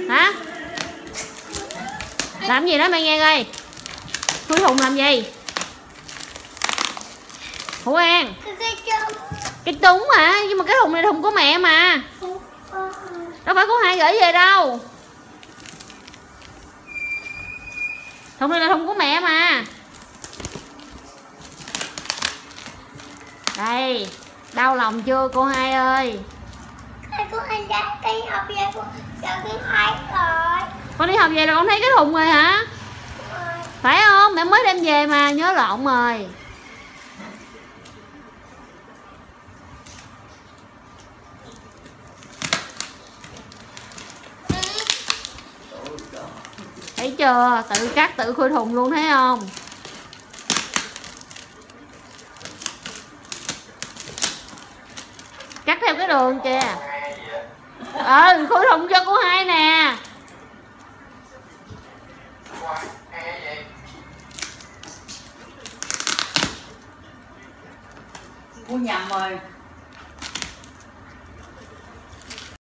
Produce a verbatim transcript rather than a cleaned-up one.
Hả? Làm gì đó mẹ nghe coi. Khui thùng làm gì? Hữu An. Cái trúng hả? Nhưng mà cái thùng này thùng của mẹ mà. Đâu phải của Hai gửi về đâu. Thùng này là thùng của mẹ mà. Đây, đau lòng chưa cô Hai ơi? Cô Hai đã đi học về, con đi thấy rồi. Con đi học về là con thấy cái thùng rồi hả? Rồi. Phải không? Mẹ mới đem về mà, nhớ lộn rồi. Thấy chưa? Tự cắt tự khui thùng luôn, thấy không? Cắt theo cái đường kìa. Ừ, khui thùng cho cô Hai nè. Cô nhầm rồi.